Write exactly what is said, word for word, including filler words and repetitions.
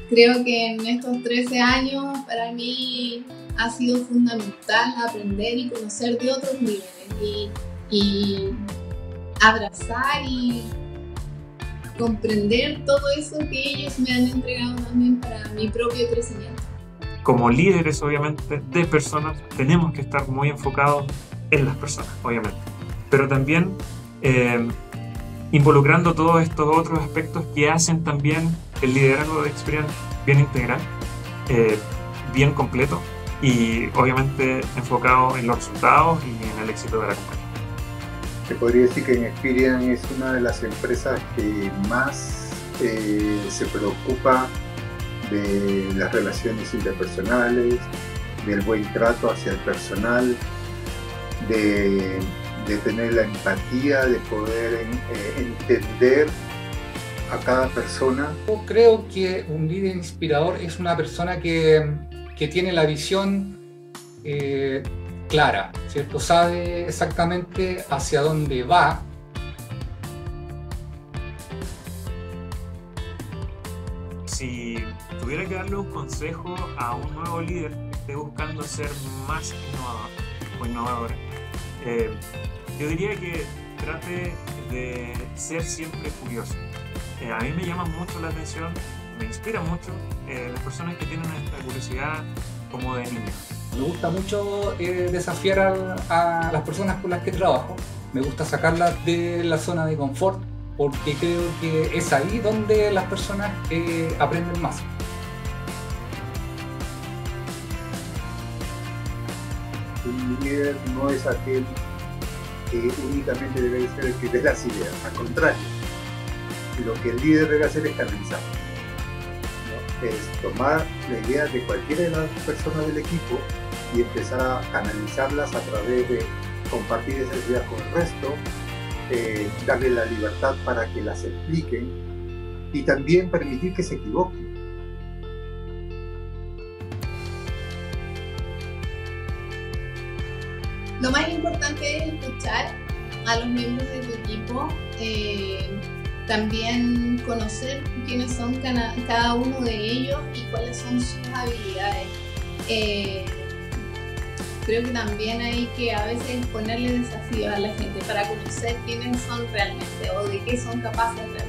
Creo que en estos trece años para mí ha sido fundamental aprender y conocer de otros líderes y, y abrazar y comprender todo eso que ellos me han entregado también para mi propio crecimiento. Como líderes, obviamente, de personas, tenemos que estar muy enfocados en las personas, obviamente, pero también eh, involucrando todos estos otros aspectos que hacen también el liderazgo de Experian bien integral, eh, bien completo y obviamente enfocado en los resultados y en el éxito de la compañía. Se podría decir que en Experian es una de las empresas que más eh, se preocupa de las relaciones interpersonales, del buen trato hacia el personal, de, de tener la empatía, de poder eh, entender a cada persona. Yo creo que un líder inspirador es una persona que, que tiene la visión eh, clara, ¿cierto? Sabe exactamente hacia dónde va. Si tuviera que darle un consejo a un nuevo líder que esté buscando ser más innovador o innovadora, eh, yo diría que trate de ser siempre curioso. Eh, a mí me llama mucho la atención, me inspira mucho eh, las personas que tienen esta curiosidad como de niños. Me gusta mucho eh, desafiar a, a las personas con las que trabajo. Me gusta sacarlas de la zona de confort, porque creo que es ahí donde las personas eh, aprenden más. Un líder no es aquel que únicamente debe ser el que dé las ideas, al contrario, lo que el líder debe hacer es canalizar, ¿no? Es tomar la idea de cualquiera de las personas del equipo y empezar a canalizarlas a través de compartir esas ideas con el resto, eh, darle la libertad para que las expliquen y también permitir que se equivoquen. Lo más importante es escuchar a los miembros de tu equipo, eh, también conocer quiénes son cada, cada uno de ellos y cuáles son sus habilidades. Eh, creo que también hay que a veces ponerle desafíos a la gente para conocer quiénes son realmente o de qué son capaces realmente.